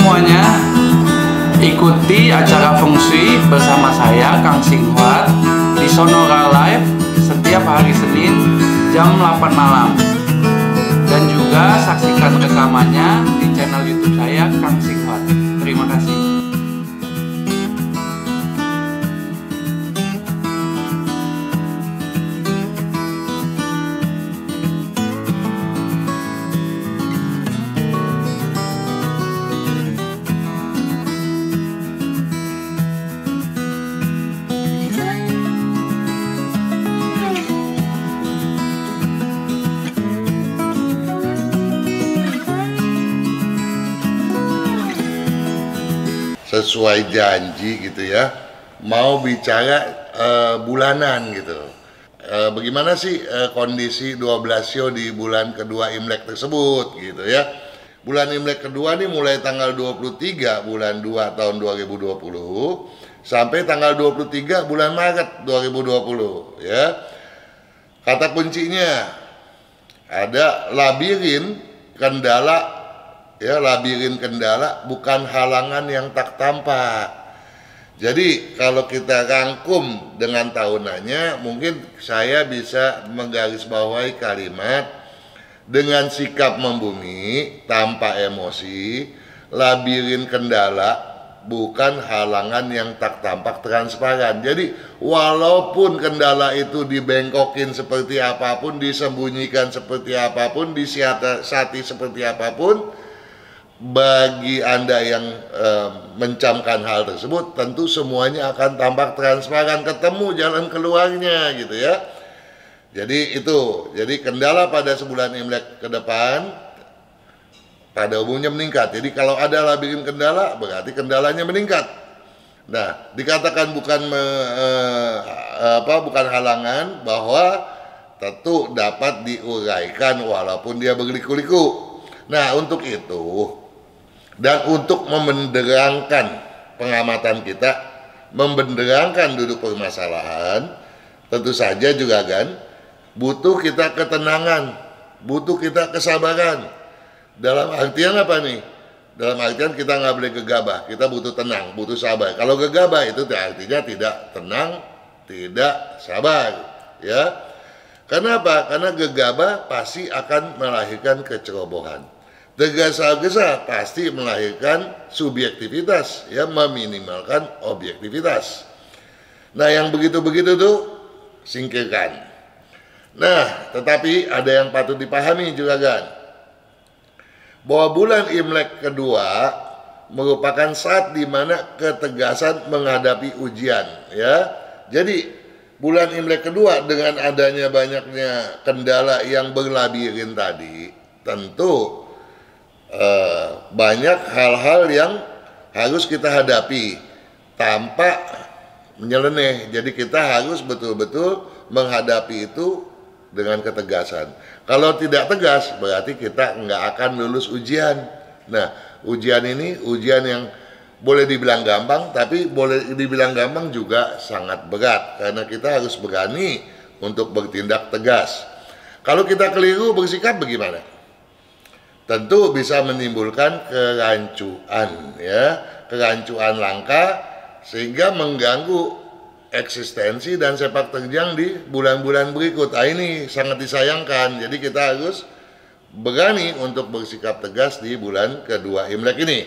semuanya, ikuti acara Feng Shui bersama saya Kang Singhuat di Sonora Live setiap hari Senin jam 8 malam. Dan juga saksikan rekamannya di channel YouTube saya Kang Singhuat. Terima kasih. Sesuai janji gitu ya, mau bicara bulanan gitu. Bagaimana sih kondisi 12 show di bulan kedua Imlek tersebut gitu ya. Bulan Imlek kedua nih mulai tanggal 23 bulan 2 tahun 2020 sampai tanggal 23 bulan Maret 2020 ya. Kata kuncinya ada labirin kendala ya, labirin kendala bukan halangan yang tak tampak. Jadi kalau kita rangkum dengan tahunannya, mungkin saya bisa menggarisbawahi kalimat dengan sikap membumi tanpa emosi, labirin kendala bukan halangan yang tak tampak transparan. Jadi walaupun kendala itu dibengkokin seperti apapun, disembunyikan seperti apapun, disiasati seperti apapun, bagi Anda yang mencamkan hal tersebut, tentu semuanya akan tampak transparan, ketemu jalan keluarnya gitu ya. Jadi itu, jadi kendala pada sebulan Imlek ke depan pada umumnya meningkat. Jadi kalau ada labirin kendala, berarti kendalanya meningkat. Nah, dikatakan bukan bukan halangan, bahwa tentu dapat diuraikan walaupun dia berliku-liku. Nah, untuk itu dan untuk membenderangkan pengamatan kita, membenderangkan duduk permasalahan, tentu saja juga kan butuh kita ketenangan, butuh kita kesabaran. Dalam artian apa nih? Dalam artian kita nggak boleh gegabah, kita butuh tenang, butuh sabar. Kalau gegabah itu artinya tidak tenang, tidak sabar, ya. Karena apa? Karena gegabah pasti akan melahirkan kecerobohan. Tergesa-gesa pasti melahirkan subjektivitas, ya, meminimalkan objektivitas. Nah, yang begitu-begitu tuh singkirkan. Nah, tetapi ada yang patut dipahami juga kan, bahwa bulan Imlek kedua merupakan saat dimana ketegasan menghadapi ujian, ya. Jadi bulan Imlek kedua dengan adanya banyaknya kendala yang berlabirin tadi, tentu banyak hal-hal yang harus kita hadapi tanpa menyeleneh. Jadi kita harus betul-betul menghadapi itu dengan ketegasan. Kalau tidak tegas, berarti kita nggak akan lulus ujian. Nah, ujian ini ujian yang boleh dibilang gampang, tapi boleh dibilang gampang juga sangat berat, karena kita harus berani untuk bertindak tegas. Kalau kita keliru bersikap bagaimana? Tentu bisa menimbulkan kerancuan, ya, kerancuan langkah, sehingga mengganggu eksistensi dan sepak terjang di bulan-bulan berikut. Nah, ini sangat disayangkan. Jadi kita harus berani untuk bersikap tegas di bulan kedua Imlek ini.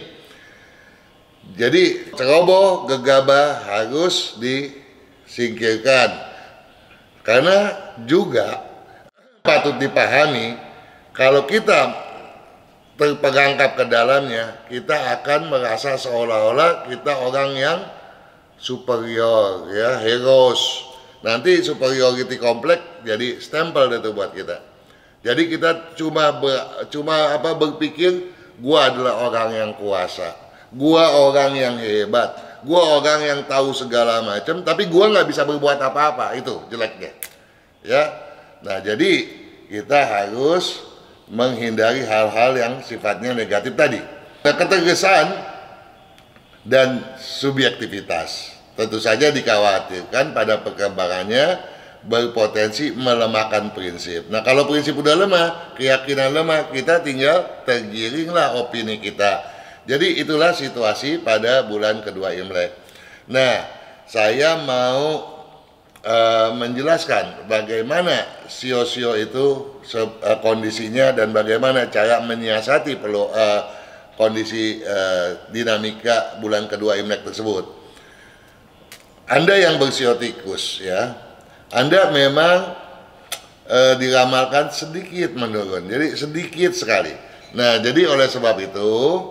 Jadi ceroboh, gegabah harus disingkirkan. Karena juga patut dipahami, kalau kita terperangkap ke dalamnya, kita akan merasa seolah-olah kita orang yang superior, ya, heroes. Nanti superiority kompleks jadi stempel itu buat kita. Jadi kita cuma berpikir, gua adalah orang yang kuasa, gua orang yang hebat, gua orang yang tahu segala macam, tapi gua nggak bisa berbuat apa-apa. Itu jeleknya, ya. Nah, jadi kita harus menghindari hal-hal yang sifatnya negatif tadi. Ketegasan dan subjektivitas tentu saja dikhawatirkan pada perkembangannya berpotensi melemahkan prinsip. Nah, kalau prinsip udah lemah, keyakinan lemah, kita tinggal tergiringlah opini kita. Jadi itulah situasi pada bulan kedua Imlek. Nah, saya mau menjelaskan bagaimana sio-sio itu kondisinya dan bagaimana cara menyiasati kondisi dinamika bulan kedua Imlek tersebut. Anda yang bersio tikus ya, Anda memang diramalkan sedikit menurun, jadi sedikit sekali. Nah, jadi oleh sebab itu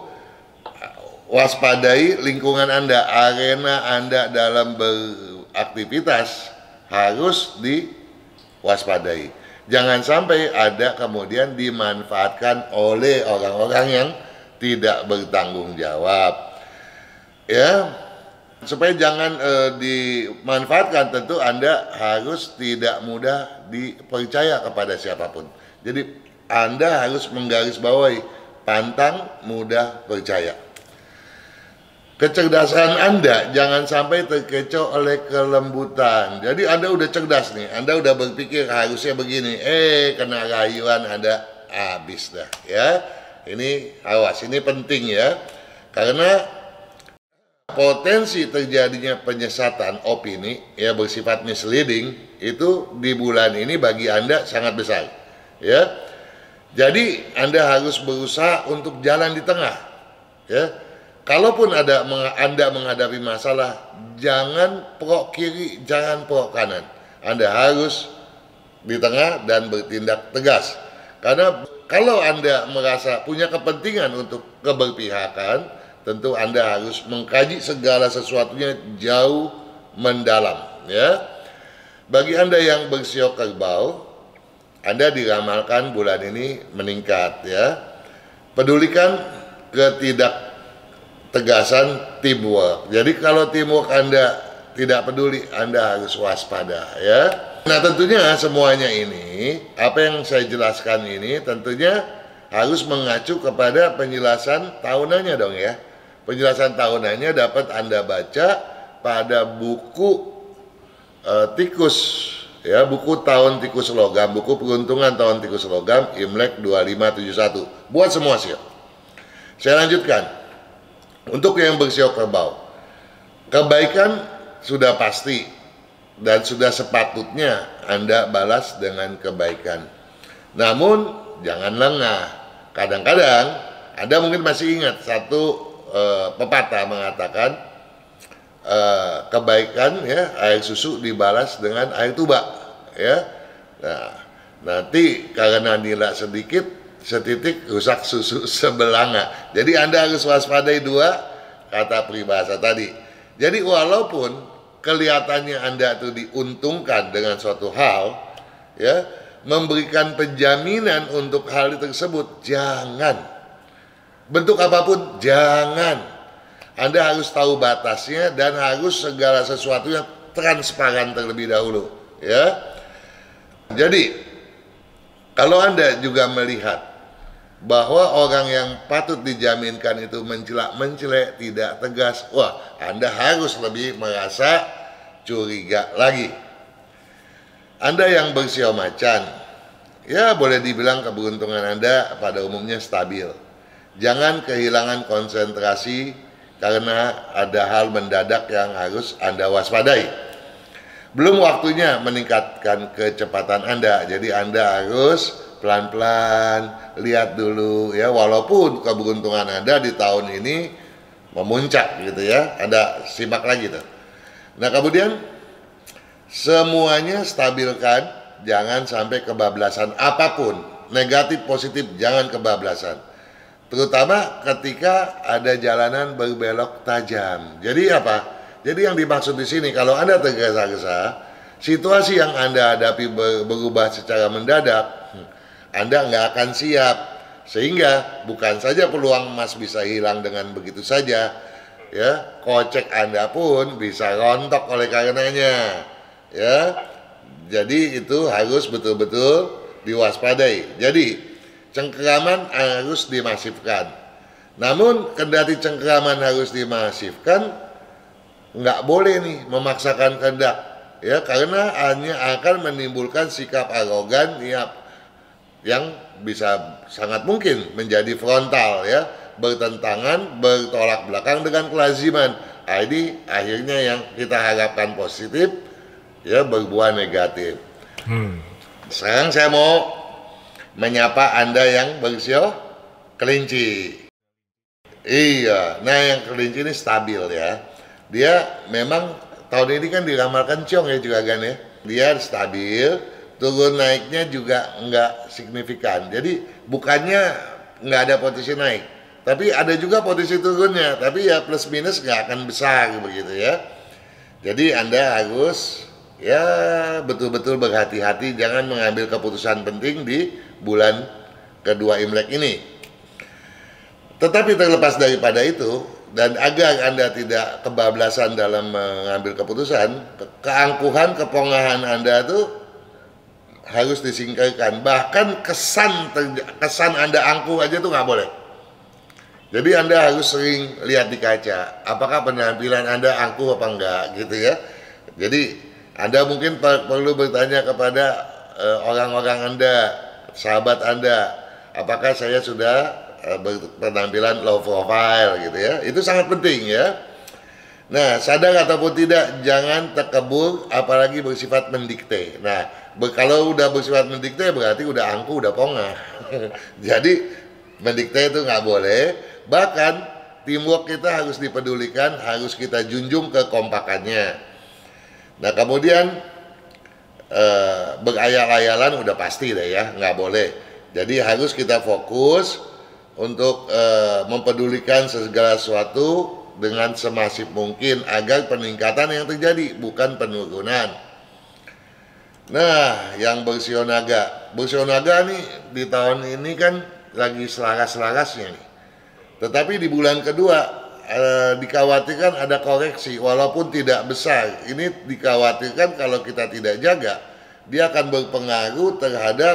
waspadai lingkungan Anda, arena Anda dalam beraktivitas harus diwaspadai. Jangan sampai ada kemudian dimanfaatkan oleh orang-orang yang tidak bertanggung jawab. Ya, supaya jangan dimanfaatkan, tentu Anda harus tidak mudah dipercaya kepada siapapun. Jadi Anda harus menggarisbawahi pantang mudah percaya. Kecerdasan Anda jangan sampai terkecoh oleh kelembutan. Jadi Anda udah cerdas nih, Anda udah berpikir harusnya begini, kena rayuan Anda habis dah ya. Ini awas, ini penting ya. Karena potensi terjadinya penyesatan opini ya bersifat misleading itu di bulan ini bagi Anda sangat besar ya. Jadi Anda harus berusaha untuk jalan di tengah ya. Kalaupun Anda menghadapi masalah, jangan pro kiri, jangan pro kanan. Anda harus di tengah dan bertindak tegas. Karena kalau Anda merasa punya kepentingan untuk keberpihakan, tentu Anda harus mengkaji segala sesuatunya jauh mendalam. Ya. Bagi Anda yang bersio kerbau, Anda diramalkan bulan ini meningkat. Ya. Pedulikan tegasan teamwork. Jadi kalau teamwork Anda tidak peduli, Anda harus waspada ya. Nah, tentunya semuanya ini, apa yang saya jelaskan ini tentunya harus mengacu kepada penjelasan tahunannya dong ya. Penjelasan tahunannya dapat Anda baca pada buku tikus ya, buku tahun tikus logam, buku peruntungan tahun tikus logam Imlek 2571. Buat semua sih. Saya lanjutkan. Untuk yang bersio kerbau, kebaikan sudah pasti dan sudah sepatutnya Anda balas dengan kebaikan. Namun jangan lengah. Kadang-kadang Anda mungkin masih ingat satu pepatah mengatakan kebaikan ya, air susu dibalas dengan air tuba ya. Nah, nanti karena nila sedikit, setitik rusak susu sebelanga. Jadi Anda harus waspadai dua kata peribahasa tadi. Jadi walaupun kelihatannya Anda itu diuntungkan dengan suatu hal, ya, memberikan penjaminan untuk hal tersebut, jangan. Bentuk apapun, jangan. Anda harus tahu batasnya dan harus segala sesuatu yang transparan terlebih dahulu, ya. Jadi kalau Anda juga melihat bahwa orang yang patut dijaminkan itu mencela, tidak tegas, wah, Anda harus lebih merasa curiga lagi. Anda yang bersio macan, ya boleh dibilang keberuntungan Anda pada umumnya stabil. Jangan kehilangan konsentrasi karena ada hal mendadak yang harus Anda waspadai. Belum waktunya meningkatkan kecepatan Anda, jadi Anda harus pelan-pelan, lihat dulu ya, walaupun keberuntungan Anda di tahun ini memuncak gitu ya, Anda simak lagi tuh. Nah, kemudian semuanya stabilkan, jangan sampai kebablasan apapun, negatif positif jangan kebablasan. Terutama ketika ada jalanan berbelok tajam. Jadi apa? Jadi yang dimaksud di sini, kalau Anda tergesa-gesa, situasi yang Anda hadapi berubah secara mendadak, Anda nggak akan siap, sehingga bukan saja peluang emas bisa hilang dengan begitu saja, ya, kocek Anda pun bisa rontok oleh karenanya, ya. Jadi itu harus betul-betul diwaspadai. Jadi cengkeraman harus dimasifkan. Namun kendati cengkeraman harus dimasifkan, nggak boleh nih memaksakan kehendak, ya, karena hanya akan menimbulkan sikap arogan yang bisa sangat mungkin menjadi frontal ya, bertentangan, bertolak belakang dengan kelaziman. Nah, ini akhirnya yang kita harapkan positif, ya, berbuah negatif. Sekarang saya mau menyapa Anda yang bersio kelinci. Iya, nah yang kelinci ini stabil ya. Dia memang tahun ini kan diramalkan ciong ya juragan ya. Dia stabil, turun naiknya juga nggak signifikan. Jadi bukannya nggak ada potensi naik, tapi ada juga potensi turunnya. Tapi ya plus minus nggak akan besar begitu ya. Jadi Anda harus ya betul-betul berhati-hati, jangan mengambil keputusan penting di bulan kedua Imlek ini. Tetapi terlepas daripada itu, dan agar Anda tidak kebablasan dalam mengambil keputusan, keangkuhan, kepongahan Anda itu harus disingkirkan. Bahkan kesan Anda angkuh aja tuh nggak boleh. Jadi Anda harus sering lihat di kaca, apakah penampilan Anda angkuh apa enggak gitu ya. Jadi Anda mungkin perlu bertanya kepada orang-orang Anda, sahabat Anda, apakah saya sudah berpenampilan low profile gitu ya. Itu sangat penting ya. Nah, sadar ataupun tidak, jangan terkebur apalagi bersifat mendikte. Nah, kalau udah bersifat mendikte berarti udah angkuh, udah pongah. Jadi mendikte itu nggak boleh. Bahkan teamwork kita harus dipedulikan, harus kita junjung kekompakannya. Nah, kemudian berayal-ayalan udah pasti deh ya, nggak boleh. Jadi harus kita fokus untuk mempedulikan segala sesuatu dengan semasif mungkin agar peningkatan yang terjadi, bukan penurunan. Nah, yang bersionaga nih di tahun ini kan lagi selaras-selarasnya nih. Tetapi di bulan kedua dikhawatirkan ada koreksi walaupun tidak besar. Ini dikhawatirkan kalau kita tidak jaga, dia akan berpengaruh terhadap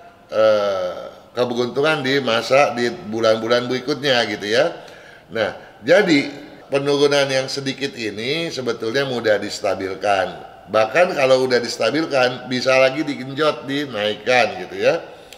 keberuntungan di bulan-bulan berikutnya gitu ya. Nah, jadi penurunan yang sedikit ini sebetulnya mudah distabilkan. Bahkan kalau udah distabilkan bisa lagi digenjot, dinaikkan gitu ya.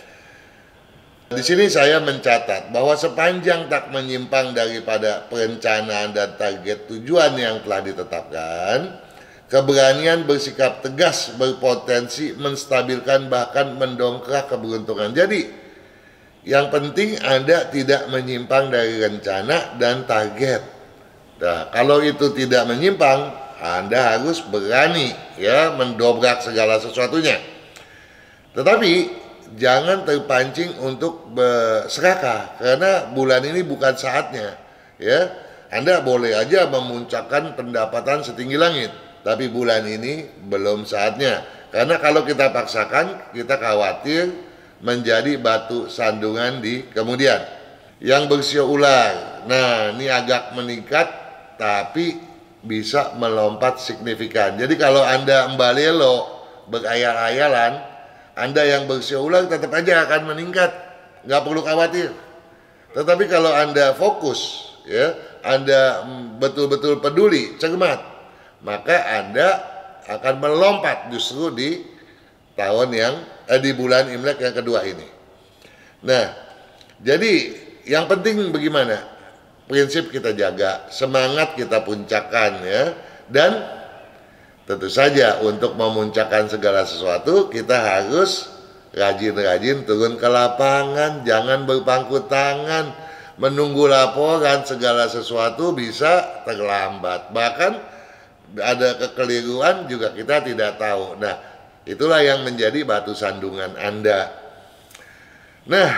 Di sini saya mencatat bahwa sepanjang tak menyimpang daripada perencanaan dan target tujuan yang telah ditetapkan, keberanian bersikap tegas berpotensi menstabilkan bahkan mendongkrak keberuntungan. Jadi yang penting Anda tidak menyimpang dari rencana dan target. Nah, kalau itu tidak menyimpang, Anda harus berani ya mendobrak segala sesuatunya. Tetapi jangan terpancing untuk berserakah karena bulan ini bukan saatnya. Ya, Anda boleh aja memuncakkan pendapatan setinggi langit, tapi bulan ini belum saatnya. Karena kalau kita paksakan, kita khawatir menjadi batu sandungan di kemudian. Yang bersio ular, nah ini agak meningkat tapi bisa melompat signifikan. Jadi kalau Anda mbalelo berayal-ayalan, Anda yang bersio ular tetap aja akan meningkat, nggak perlu khawatir. Tetapi kalau Anda fokus ya, Anda betul-betul peduli, cermat, maka Anda akan melompat justru di tahun yang di bulan Imlek yang kedua ini. Nah, jadi yang penting bagaimana? Prinsip kita jaga, semangat kita puncakkan ya. Dan tentu saja untuk memuncakkan segala sesuatu kita harus rajin-rajin turun ke lapangan, jangan berpangku tangan, menunggu laporan segala sesuatu bisa terlambat. Bahkan ada kekeliruan juga kita tidak tahu. Nah, itulah yang menjadi batu sandungan Anda. Nah,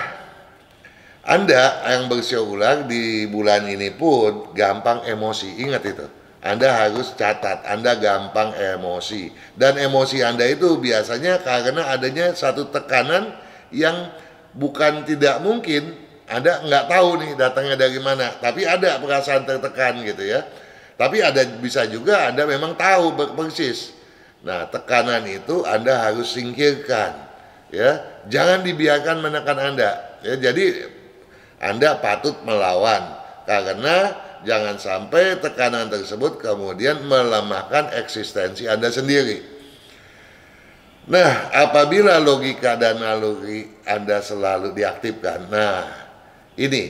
Anda yang bersio ular di bulan ini pun gampang emosi. Ingat itu. Anda harus catat, Anda gampang emosi. Dan emosi Anda itu biasanya karena adanya satu tekanan yang bukan tidak mungkin. Anda nggak tahu nih datangnya dari mana. Tapi ada perasaan tertekan gitu ya. Tapi ada bisa juga Anda memang tahu persis. Nah, tekanan itu Anda harus singkirkan, ya. Jangan dibiarkan menekan Anda. Ya, jadi Anda patut melawan karena jangan sampai tekanan tersebut kemudian melemahkan eksistensi Anda sendiri. Nah, apabila logika dan naluri Anda selalu diaktifkan, nah ini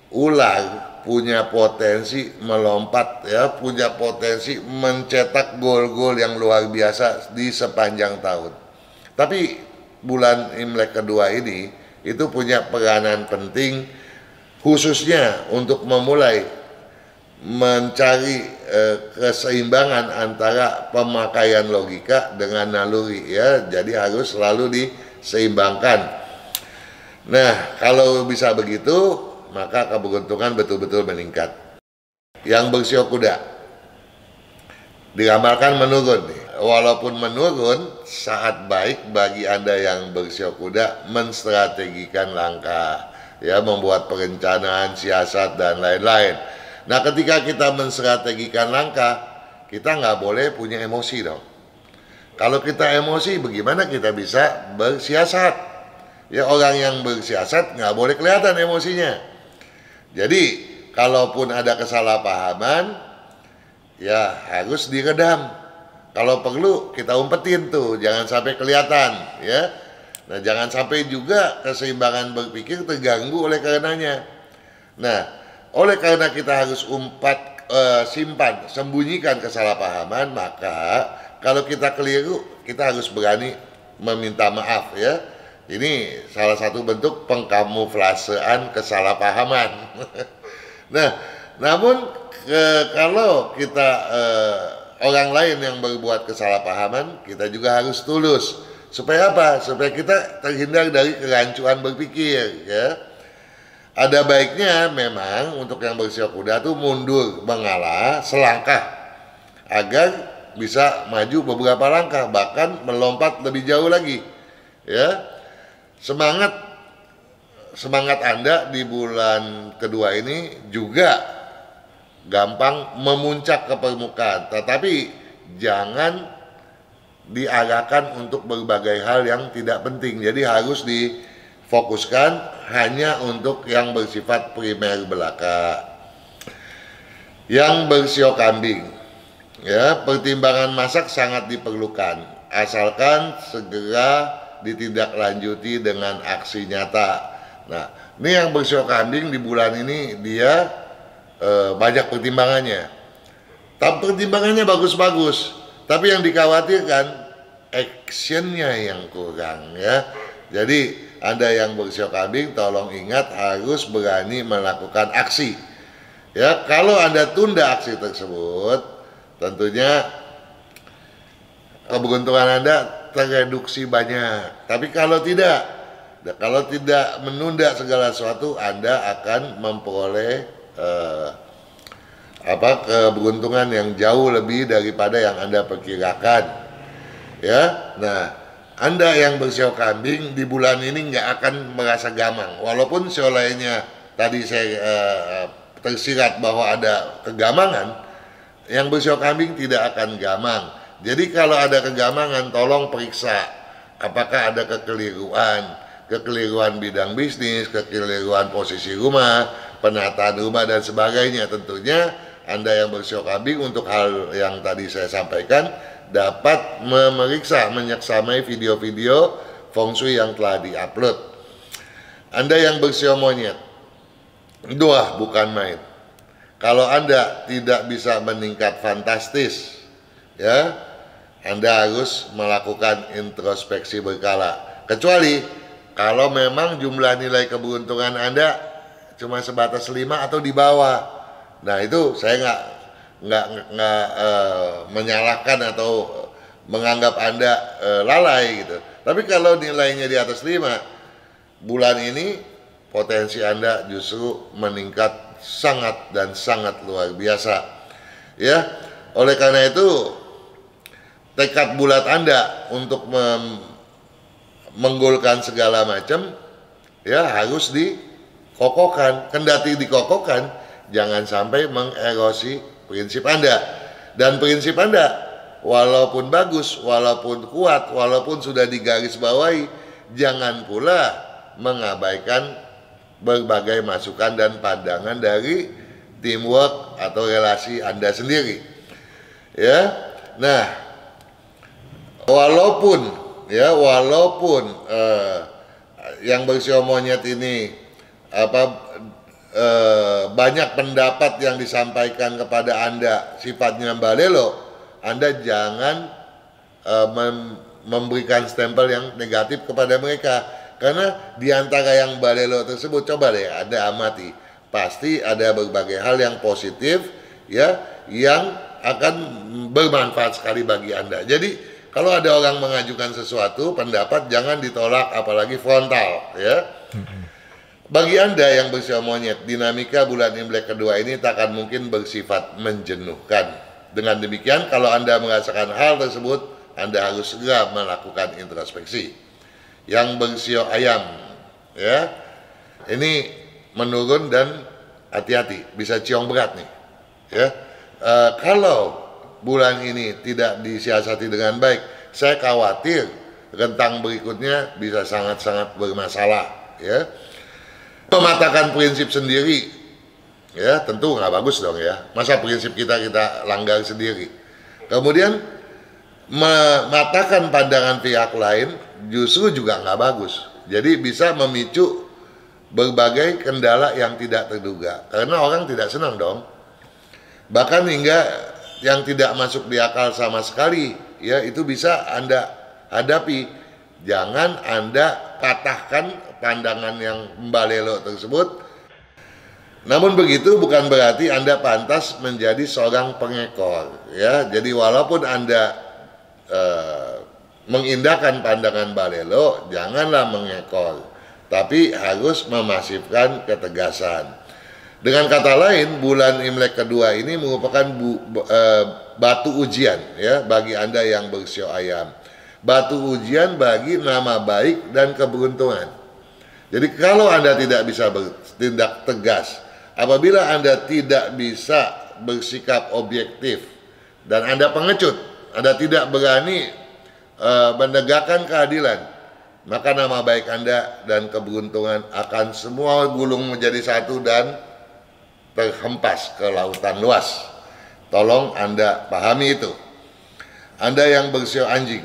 ular punya potensi melompat ya, punya potensi mencetak gol-gol yang luar biasa di sepanjang tahun. Tapi bulan Imlek kedua ini itu punya peranan penting khususnya untuk memulai mencari keseimbangan antara pemakaian logika dengan naluri ya. Jadi harus selalu diseimbangkan. Nah, kalau bisa begitu maka keberuntungan betul-betul meningkat. Yang bersio kuda diramalkan menurun nih. Walaupun menurun, saat baik bagi Anda yang bersio kuda menstrategikan langkah, ya, membuat perencanaan, siasat dan lain-lain. Nah, ketika kita menstrategikan langkah, kita nggak boleh punya emosi dong. Kalau kita emosi, bagaimana kita bisa bersiasat? Ya, orang yang bersiasat nggak boleh kelihatan emosinya. Jadi, kalaupun ada kesalahpahaman, ya harus diredam. Kalau perlu kita umpetin tuh, jangan sampai kelihatan, ya. Nah, jangan sampai juga keseimbangan berpikir terganggu oleh karenanya. Nah, oleh karena kita harus simpan, sembunyikan kesalahpahaman, maka kalau kita keliru, kita harus berani meminta maaf, ya. Ini salah satu bentuk pengkamuflasean kesalahpahaman. Nah, namun kalau kita orang lain yang berbuat kesalahpahaman, kita juga harus tulus. Supaya apa? Supaya kita terhindar dari kerancuan berpikir, ya. Ada baiknya memang untuk yang bersio kuda tuh mundur mengalah selangkah agar bisa maju beberapa langkah, bahkan melompat lebih jauh lagi, ya. Semangat Anda di bulan kedua ini juga gampang memuncak ke permukaan, tetapi jangan diarahkan untuk berbagai hal yang tidak penting. Jadi harus difokuskan hanya untuk yang bersifat primer belaka. Yang bersio kambing, ya, pertimbangan masak sangat diperlukan, asalkan segera ditindaklanjuti dengan aksi nyata. Nah, ini yang bersio kambing di bulan ini dia banyak pertimbangannya. Tapi pertimbangannya bagus-bagus, tapi yang dikhawatirkan actionnya yang kurang, ya. Jadi Anda yang bersio kambing tolong ingat harus berani melakukan aksi. Ya, kalau Anda tunda aksi tersebut, tentunya keberuntungan Anda tereduksi banyak. Tapi kalau tidak menunda segala sesuatu, Anda akan memperoleh keberuntungan yang jauh lebih daripada yang Anda perkirakan. Ya, nah, Anda yang bersio kambing di bulan ini nggak akan merasa gamang. Walaupun sio lainnya tadi saya tersirat bahwa ada kegamangan, yang bersio kambing tidak akan gamang. Jadi kalau ada kegamangan, tolong periksa apakah ada kekeliruan bidang bisnis, kekeliruan posisi rumah, penataan rumah dan sebagainya. Tentunya Anda yang bersio kambing untuk hal yang tadi saya sampaikan dapat memeriksa, menyaksamai video-video feng shui yang telah diupload. Anda yang bersio monyet, doa bukan main. Kalau Anda tidak bisa meningkat fantastis, ya, Anda harus melakukan introspeksi berkala. Kecuali kalau memang jumlah nilai keberuntungan Anda cuma sebatas 5 atau di bawah. Nah, itu saya nggak menyalahkan atau menganggap Anda lalai gitu. Tapi kalau nilainya di atas 5, bulan ini potensi Anda justru meningkat sangat dan sangat luar biasa. Ya, oleh karena itu tekad bulat Anda untuk menggolkan segala macam, ya, harus dikokohkan. Kendati dikokohkan, jangan sampai mengerosi prinsip Anda. Dan prinsip Anda, walaupun bagus, walaupun kuat, walaupun sudah digarisbawahi, jangan pula mengabaikan berbagai masukan dan pandangan dari teamwork atau relasi Anda sendiri. Ya, nah, walaupun yang bersio monyet ini banyak pendapat yang disampaikan kepada Anda sifatnya balelo, Anda jangan memberikan stempel yang negatif kepada mereka. Karena di antara yang balelo tersebut, coba deh Anda amati, pasti ada berbagai hal yang positif ya, yang akan bermanfaat sekali bagi Anda. Jadi kalau ada orang mengajukan sesuatu pendapat, jangan ditolak, apalagi frontal ya. Bagi Anda yang bersio monyet, dinamika bulan Imlek kedua ini tak akan mungkin bersifat menjenuhkan. Dengan demikian, kalau Anda merasakan hal tersebut, Anda harus segera melakukan introspeksi. Yang bersio ayam, ya, ini menurun dan hati-hati, bisa ciong berat nih. Ya, kalau bulan ini tidak disiasati dengan baik, saya khawatir rentang berikutnya bisa sangat-sangat bermasalah. Ya. Mematahkan prinsip sendiri, ya tentu nggak bagus dong ya. Masa prinsip kita langgar sendiri. Kemudian mematahkan pandangan pihak lain justru juga nggak bagus. Jadi bisa memicu berbagai kendala yang tidak terduga. Karena orang tidak senang dong. Bahkan hingga yang tidak masuk di akal sama sekali, ya itu bisa Anda hadapi. Jangan Anda patahkan pandangan yang balelo tersebut. Namun begitu bukan berarti Anda pantas menjadi seorang pengekor, ya. Jadi walaupun Anda mengindahkan pandangan balelo, janganlah mengekor, tapi harus memasifkan ketegasan. Dengan kata lain, bulan Imlek kedua ini merupakan batu ujian ya bagi Anda yang bersio ayam. Batu ujian bagi nama baik dan keberuntungan. Jadi kalau Anda tidak bisa bertindak tegas, apabila Anda tidak bisa bersikap objektif dan Anda pengecut, Anda tidak berani menegakkan keadilan, maka nama baik Anda dan keberuntungan akan semua gulung menjadi satu dan terhempas ke lautan luas. Tolong Anda pahami itu. Anda yang bersio anjing,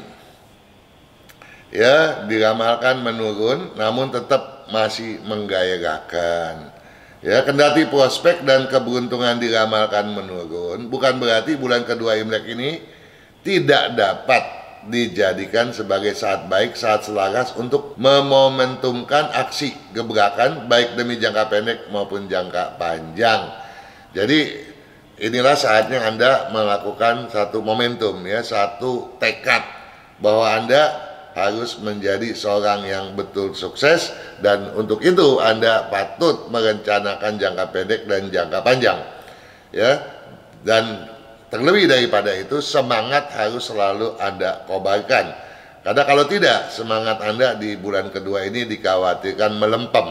ya diramalkan menurun, namun tetap masih menggairahkan. Ya, kendati prospek dan keberuntungan diramalkan menurun, bukan berarti bulan kedua Imlek ini tidak dapat dijadikan sebagai saat baik, saat selaras untuk memomentumkan aksi gebrakan baik demi jangka pendek maupun jangka panjang. Jadi inilah saatnya Anda melakukan satu momentum ya, satu tekad bahwa Anda harus menjadi seorang yang betul sukses, dan untuk itu Anda patut merencanakan jangka pendek dan jangka panjang ya. Dan terlebih daripada itu, semangat harus selalu Anda kobarkan, karena kalau tidak, semangat Anda di bulan kedua ini dikhawatirkan melempem.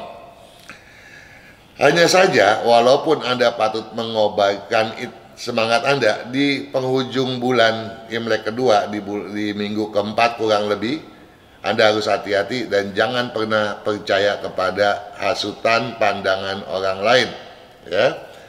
Hanya saja walaupun Anda patut mengobarkan semangat Anda di penghujung bulan Imlek kedua, di minggu keempat kurang lebih, Anda harus hati-hati dan jangan pernah percaya kepada hasutan pandangan orang lain ya.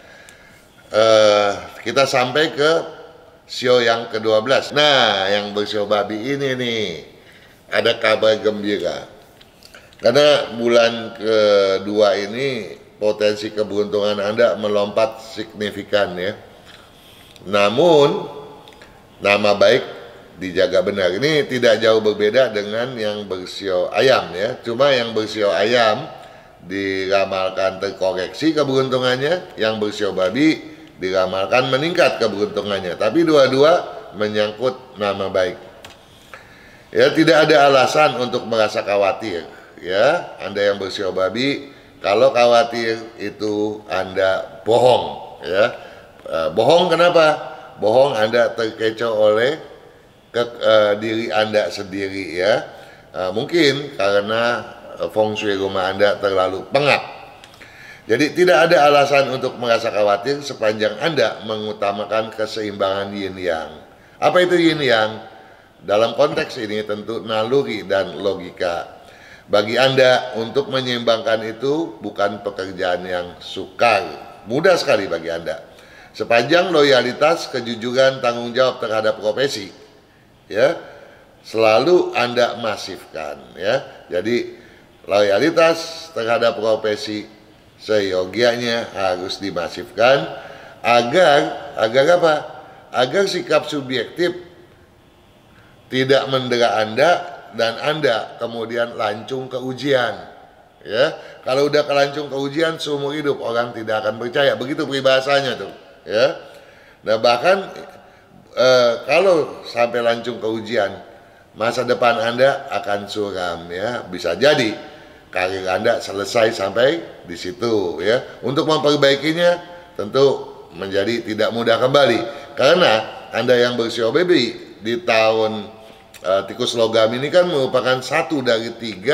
Kita sampai ke sio yang ke-12. Nah, yang bersio babi ini nih ada kabar gembira, karena bulan kedua ini potensi keberuntungan Anda melompat signifikan ya. Namun nama baik dijaga benar. Ini tidak jauh berbeda dengan yang bersio ayam ya. Cuma yang bersio ayam diramalkan terkoreksi keberuntungannya, yang bersio babi diramalkan meningkat keberuntungannya. Tapi dua-dua menyangkut nama baik. Ya, tidak ada alasan untuk merasa khawatir ya. Anda yang bersio babi, kalau khawatir itu Anda bohong ya. Bohong kenapa? Bohong Anda terkecoh oleh diri Anda sendiri ya. Mungkin karena feng shui rumah Anda terlalu pengap. Jadi tidak ada alasan untuk merasa khawatir sepanjang Anda mengutamakan keseimbangan yin yang. Apa itu yin yang? Dalam konteks ini tentu naluri dan logika. Bagi Anda untuk menyeimbangkan itu bukan pekerjaan yang sukar, mudah sekali bagi Anda. Sepanjang loyalitas, kejujuran, tanggung jawab terhadap profesi ya selalu Anda masifkan ya. Jadi loyalitas terhadap profesi seyogianya harus dimasifkan agar apa? Agar sikap subjektif tidak mendera Anda dan Anda kemudian lancung ke ujian. Ya, kalau udah kelancung ke ujian seumur hidup orang tidak akan percaya. Begitu peribahasanya tuh, ya. Nah, bahkan kalau sampai lancung ke ujian, masa depan Anda akan suram, ya. Bisa jadi karir Anda selesai sampai di situ, ya. Untuk memperbaikinya tentu menjadi tidak mudah kembali, karena Anda yang bersio baby di tahun tikus logam ini kan merupakan satu dari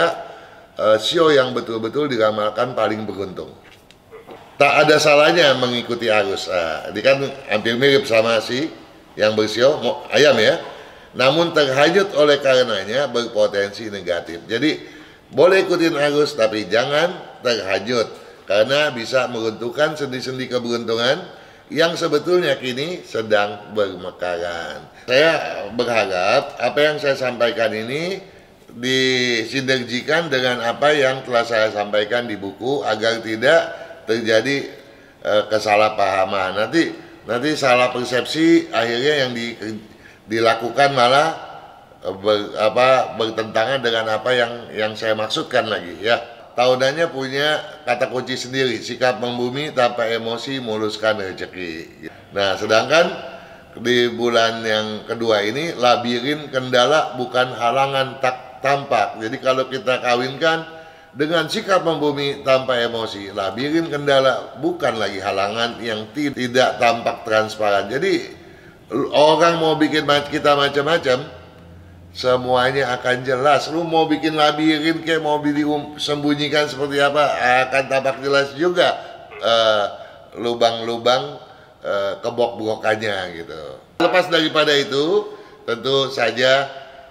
3 sio yang betul-betul diramalkan paling beruntung. Tak ada salahnya mengikuti arus. Ini kan hampir mirip sama si yang bersio ayam, ya. Namun terhanyut oleh karenanya berpotensi negatif. Jadi boleh ikutin arus tapi jangan terhanyut, karena bisa meruntuhkan sendi-sendi keberuntungan yang sebetulnya kini sedang bermekaran. Saya berharap apa yang saya sampaikan ini disinergikan dengan apa yang telah saya sampaikan di buku agar tidak terjadi kesalahpahaman. Nanti salah persepsi, akhirnya yang dilakukan malah bertentangan dengan apa yang saya maksudkan lagi, ya. Tahunannya punya kata kunci sendiri, sikap membumi tanpa emosi muluskan rezeki. Nah, sedangkan di bulan yang kedua ini labirin kendala bukan halangan tak tampak. Jadi kalau kita kawinkan dengan sikap membumi tanpa emosi, labirin kendala bukan lagi halangan yang tidak tampak transparan. Jadi orang mau bikin kita macam-macam, semuanya akan jelas. Lu mau bikin labirin kayak mau sembunyikan seperti apa, akan tampak jelas juga lubang-lubang kebok-bokannya gitu. Lepas daripada itu, tentu saja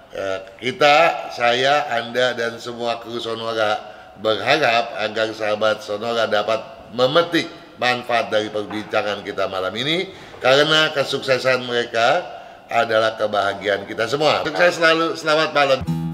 saya, Anda, dan semua kru Sonora berharap agar sahabat Sonora dapat memetik manfaat dari perbincangan kita malam ini, karena kesuksesan mereka adalah kebahagiaan kita semua. Sukses selalu, selamat malam.